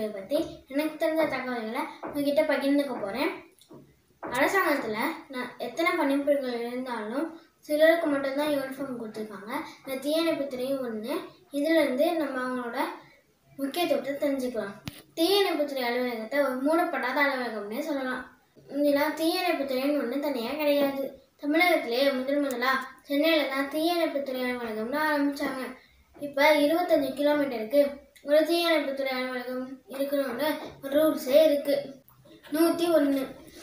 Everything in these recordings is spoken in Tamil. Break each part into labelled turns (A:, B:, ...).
A: துறையை பற்றி எனக்கு தெரிஞ்ச தகவல்களை உங்ககிட்ட பகிர்ந்துக்க போகிறேன். அரசாங்கத்தில் எத்தனை பணிப்புகள் இருந்தாலும் சிலருக்கு மட்டும்தான் யூனிஃபார்ம் கொடுத்துருக்காங்க. இந்த தீயணைப்புத்துறையும் ஒன்று. இதிலேருந்து நம்ம அவங்களோட முக்கியத்துவத்தை தெரிஞ்சுக்கலாம். தீயணைப்புத்துறை அலுவலகத்தை ஒரு மூடப்படாத அலுவலகம்னே சொல்லலாம். இதெல்லாம் தீயணைப்புத்துறைன்னு ஒன்று தனியாக கிடையாது. தமிழகத்திலே முதலாக சென்னையில் தான் தீயணைப்புத்துறை அலுவலகம்னு ஆரம்பித்தாங்க. இப்போ 25 கிலோமீட்டருக்கு ஒரு தீயணைப்புத்துறை அலுவலகம் இருக்கணும்னு ஒரு ரூல்ஸே இருக்குது. 101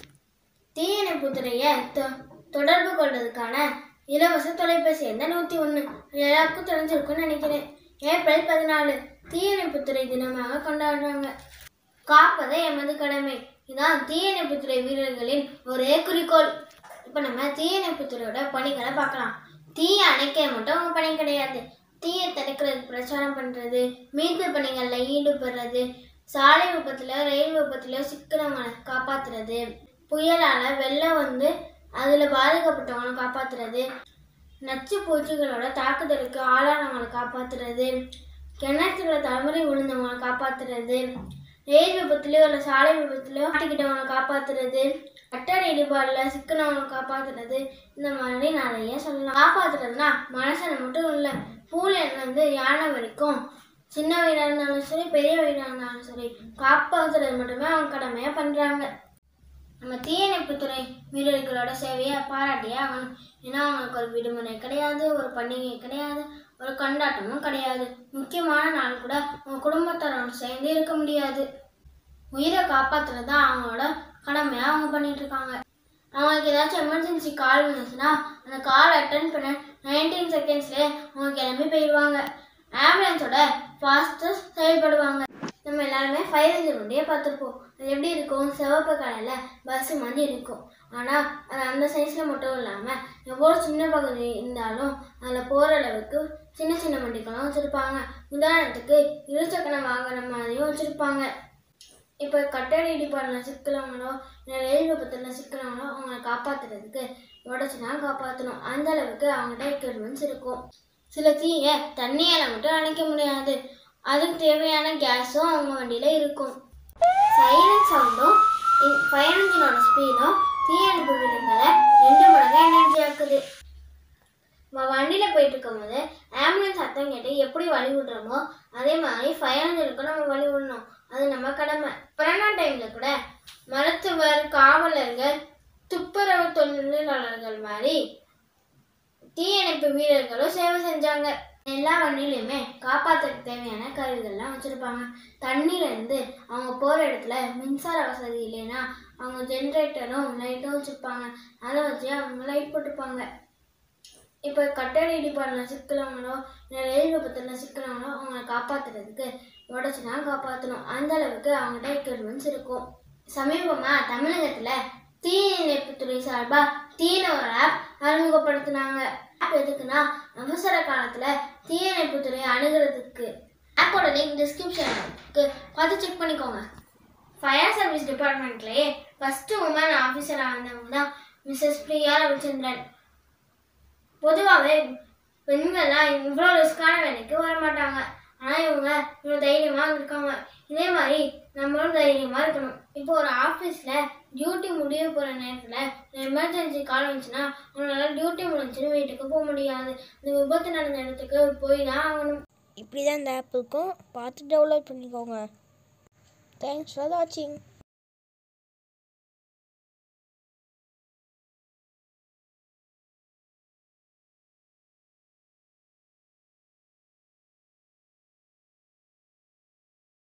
A: தீயணைப்புத்துறையை தொடர்பு கொள்வதற்கான இலவச தொலைபேசி எண் 101. எல்லாருக்கும் தெரிஞ்சிருக்குன்னு நினைக்கிறேன். ஏப்ரல் 14 தீயணைப்புத்துறை தினமாக கொண்டாடுறாங்க. காப்பதே எமது கடமை, இதுதான் தீயணைப்புத்துறை வீரர்களின் ஒரே குறிக்கோள். இப்போ நம்ம தீயணைப்புத்துறையோட பணிகளை பார்க்கலாம். தீயை அணைக்க மட்டும் அவங்க பணி கிடையாது. தீயை தடுக்கிறதுக்கு பிரச்சாரம் பண்ணுறது, மீட்பு பணிகளில் ஈடுபடுறது, சாலை விபத்தில் ரயில் விபத்தில் சிக்கிறவங்களை காப்பாற்றுறது, புயலால் வெள்ளம் வந்து அதில் பாதிக்கப்பட்டவங்களை காப்பாற்றுறது, நச்சு பூச்சிகளோட தாக்குதலுக்கு ஆளானவங்களை காப்பாற்றுறது, கிணத்துல தவறி விழுந்தவங்களை காப்பாற்றுறது, ரயில் விபத்துலையோ இல்லை சாலை விபத்துலையோ மாட்டிக்கிட்டவங்களை காப்பாற்றுறது, கட்டட இடிபாடில் சிக்கனவங்களை காப்பாற்றுறது, இந்த மாதிரி நிறைய சொல்லலாம். காப்பாற்றுறதுனா மனுஷனை மட்டும் இல்லை, பூலேருந்து யானை வரைக்கும் சின்ன வீடாக இருந்தாலும் சரி பெரிய வீடாக இருந்தாலும் சரி காப்பாற்றுறது மட்டுமே அவங்க கடமையாக பண்ணுறாங்க. நம்ம தீயணைப்புத்துறை வீரர்களோட சேவையை பாராட்டியே ஆகணும். ஏன்னா அவங்களுக்கு ஒரு விடுமுறை கிடையாது, ஒரு பண்டிகை கிடையாது, ஒரு கொண்டாட்டமும் கிடையாது. முக்கியமான நாள் கூட அவங்க குடும்பத்தோட சேர்ந்து இருக்க முடியாது. உயிரை காப்பாற்றுறது தான் அவங்களோட கடமையாக அவங்க பண்ணிட்டு இருக்காங்க. அவங்களுக்கு ஏதாச்சும் எமர்ஜென்சி கால் வந்துச்சுன்னா அந்த கால் அட்டன் பண்ண 19 செகண்ட்ஸ்லேயே அவங்க கிளம்பி போயிடுவாங்க. ஆம்புலன்ஸோட ஃபாஸ்டஸ்ட் செயல்படுவாங்க. நம்ம எல்லாருமே ஃபயர் இன்ஜினுடைய பார்த்துருப்போம். அது எப்படி இருக்கும்? சிவப்பு கலரில் பஸ்ஸு மாதிரி இருக்கும். ஆனால் அது அந்த சைஸில் மட்டும் இல்லாமல் எவ்வளோ சின்ன பகுதி இருந்தாலும் அதில் போகிற அளவுக்கு சின்ன சின்ன வண்டிகளும் வச்சுருப்பாங்க. உதாரணத்துக்கு இருசக்கர வாகனம் மாதிரியும் வச்சுருப்பாங்க. இப்போ கட்டட இடிபாடில் சிக்கிறவங்களோ இல்லை ரயில் விபத்தில் சிக்கிறவங்களோ அவங்களை காப்பாற்றுறதுக்கு உடச்சுனா காப்பாற்றணும். அந்த அளவுக்கு அவங்கள்ட்ட எக்யூப்மெண்ட்ஸ் இருக்கும். சில தீயை தண்ணியால் மட்டும் அணைக்க முடியாது. அதுக்கு தேவையான கேஸும் அவங்க வண்டியில் இருக்கும். சைலன்ஸ் சவுண்டும் ஃபயர் இன்ஜினோட ஸ்பீடும் தீயணைப்பு வீடுங்களை 2 மடங்கு எனர்ஜி ஆக்குது. வண்டியில் போயிட்டு இருக்கும்போது ஆம்புலன்ஸ் சத்தம் கேட்டு எப்படி வழி விடுறோமோ அதே மாதிரி ஃபயர் இன்ஜினுக்கும் நம்ம வழி விடணும். அது நம்ம கடமை. கொரோனா டைமில் கூட மருத்துவர், காவலர்கள், துப்புரவு தொழிலாளர்கள் மாதிரி தீயணைப்பு வீரர்களும் சேவை செஞ்சாங்க. எல்லா வண்டியிலையுமே காப்பாற்றுறதுக்கு தேவையான கருவிகள்லாம் வச்சுருப்பாங்க. தண்ணியிலேருந்து அவங்க போகிற இடத்துல மின்சார வசதி இல்லைன்னா அவங்க ஜென்ரேட்டரும் லைட்டும் வச்சுருப்பாங்க. அதை வச்சு அவங்க லைட் போட்டுப்பாங்க. இப்போ கட்டட இடிபாடில் சிக்கிறவங்களோ இல்லை ரயில் விபத்தில் சிக்கிறவங்களோ அவங்களை காப்பாற்றுறதுக்கு உடச்சுனா காப்பாற்றணும். அந்த அளவுக்கு அவங்கள்ட்ட எக்யூப்மெண்ட்ஸ் இருக்கும். சமீபமாக தமிழகத்தில் தீயணைப்புத்துறை சார்பாக தீன ஒரு ஆப் அறிமுகப்படுத்தினாங்க. ஆப் எதுக்குன்னா அவசர காலத்தில் தீயணைப்புத்துறை அணுகிறதுக்கு. ஆப்போட லிங்க் டிஸ்கிரிப்ஷனுக்கு பார்த்து செக் பண்ணிக்கோங்க. ஃபயர் சர்வீஸ் டிபார்ட்மெண்ட்லேயே ஃபஸ்ட்டு உமன் ஆஃபீஸராக வந்தவங்க தான் மிஸ்ஸஸ் பிரியா ரவிச்சந்திரன். பொதுவாகவே பெண்கள்லாம் இவ்வளோ ரிஸ்கான வேலைக்கு வர மாட்டாங்க. ஆனால் இவங்க இவ்வளோ தைரியமாக இருக்காங்க. இதே மாதிரி நம்மளும் தைரியமாக இருக்கணும். இப்போ ஒரு ஆஃபீஸில் டியூட்டி முடிய போகிற நேரத்தில் எமர்ஜென்சி கால் வந்துச்சுன்னா அவங்களால டியூட்டி முடிஞ்சுன்னு வீட்டுக்கு போக முடியாது. இந்த விபத்து நடந்த இடத்துக்கு போய் தான் ஆகணும்.
B: இப்படி தான் இந்த ஆப் இருக்கும். பார்த்து டவுன்லோட் பண்ணிக்கோங்க. தேங்க்ஸ் ஃபார் வாட்சிங்.